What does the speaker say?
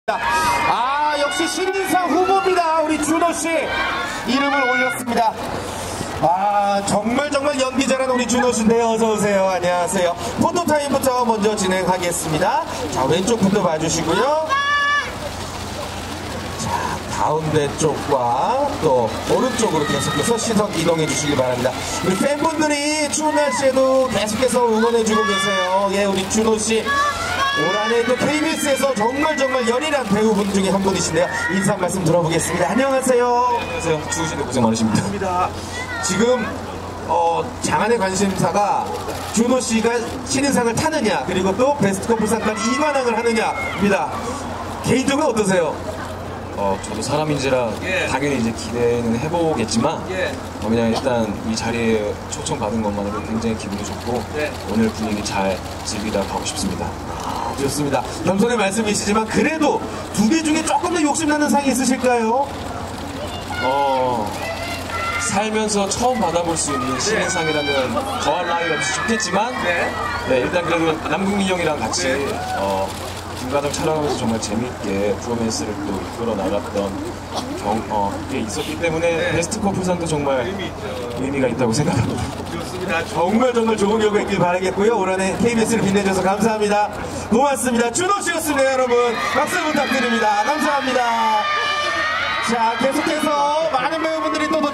아, 역시 신인상 후보입니다. 우리 준호씨 이름을 올렸습니다. 아, 정말 연기 잘하는 우리 준호씨인데요. 어서오세요. 안녕하세요. 포토타임부터 먼저 진행하겠습니다. 자, 왼쪽부터 봐주시고요. 자, 가운데 쪽과 또 오른쪽으로 계속해서 시선 이동해 주시기 바랍니다. 우리 팬분들이 추운 날씨에도 계속해서 응원해주고 계세요. 예, 우리 준호씨 올 한해 또 KBS에서 정말 열일한 배우분 중에 한 분이신데요. 인사 한 말씀 들어보겠습니다. 안녕하세요. 안녕하세요. 추우신데 고생 많으십니다. 지금 장안의 관심사가 준호 씨가 신인상을 타느냐, 그리고 또 베스트 커플상까지 2관왕을 하느냐입니다. 개인적으로 어떠세요? 저도 사람인지라 당연히 이제 기대는 해보겠지만 그냥 일단 이 자리에 초청받은 것만으로 굉장히 기분이 좋고 오늘 분위기 잘 즐기다 가고 싶습니다. 아, 좋습니다. 겸손의 말씀이시지만 그래도 두 개 중에 조금 더 욕심나는 상이 있으실까요? 살면서 처음 받아볼 수 있는 신인상이라면 더할 나위 없이 좋겠지만 일단 그래도 남궁민 형이랑 같이 김과장 촬영하면서 정말 재미있게 프로맨스를 또 이끌어 나갔던 게 있었기 때문에 베스트 커플상도 정말 의미가 있다고 생각합니다. 좋습니다. 정말 좋은 결과 있길 바라겠고요. 올 한해 KBS를 빛내줘서 감사합니다. 고맙습니다. 준호 씨였습니다, 여러분. 박수 부탁드립니다. 감사합니다. 자, 계속해서 많은 배우분들이 또